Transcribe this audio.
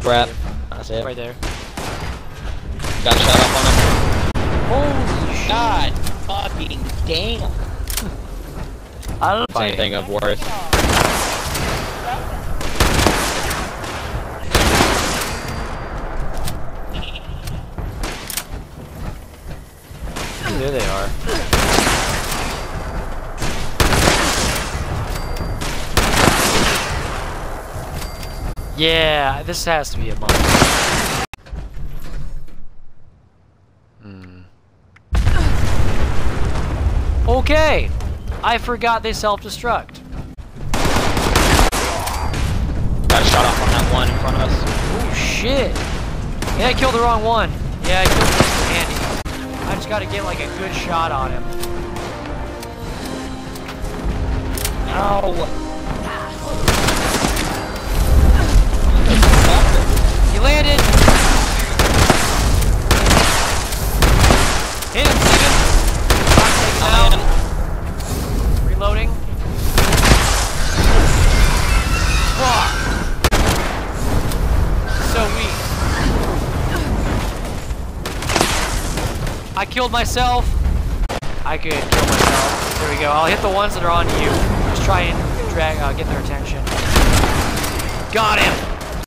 Crap. That's it. Right there. Got shot up on him. Holy shit. God fucking damn. I don't know Anything of worth. There they are. Yeah, this has to be a mine. Okay, I forgot they self-destruct. Got shot up on that one in front of us. Oh shit! Yeah, I killed the wrong one. Yeah, I killed Mr. Andy. I just gotta get like a good shot on him. Ow! He landed! Hit him, Steven! Taking out. Reloading. Fuck! So weak. I killed myself. I could kill myself. There we go. I'll hit the ones that are on you. Just try and drag, get their attention. Got him!